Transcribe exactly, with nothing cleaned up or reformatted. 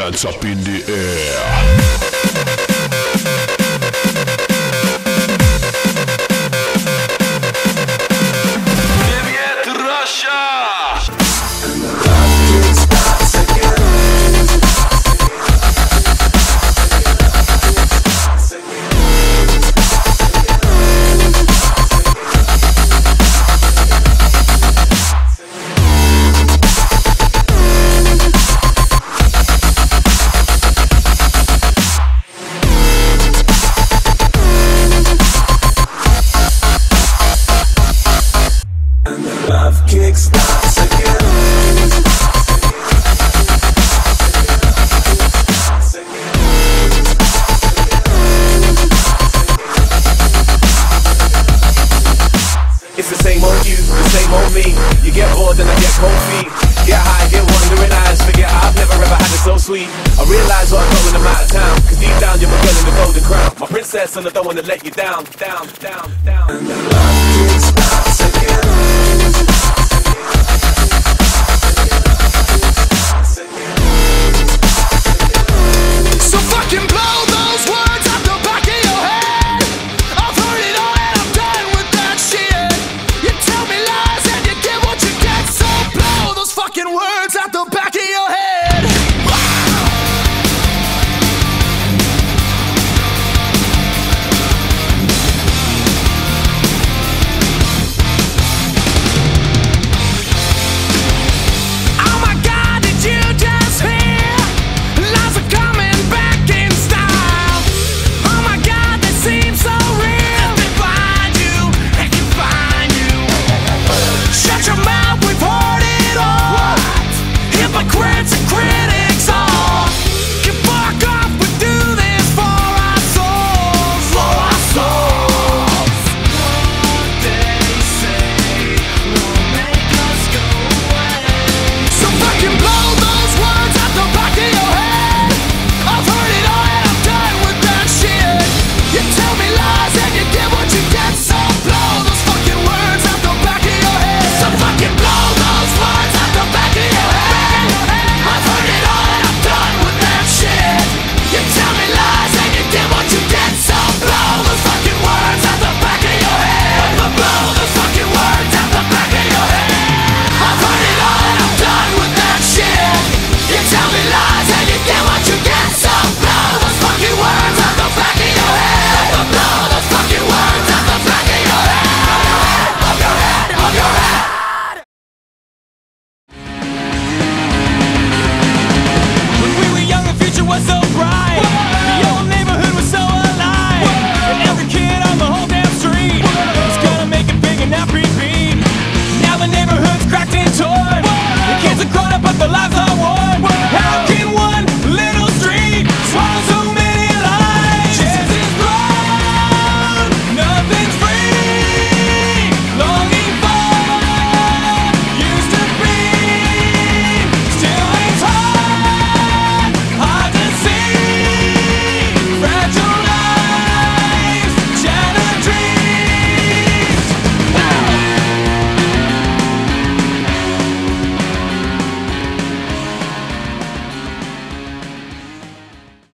hands up in the air. Love kick starts again. It's the same old you, the same old me. You get bored and I get cold feet. Get high, get wandering eyes. Forget I've never ever had it so sweet. I realise what I got when I'm out of town, cause deep down you're my girl in the golden crown, my princess, and I don't wanna let you down, down, down, down. And the love kicks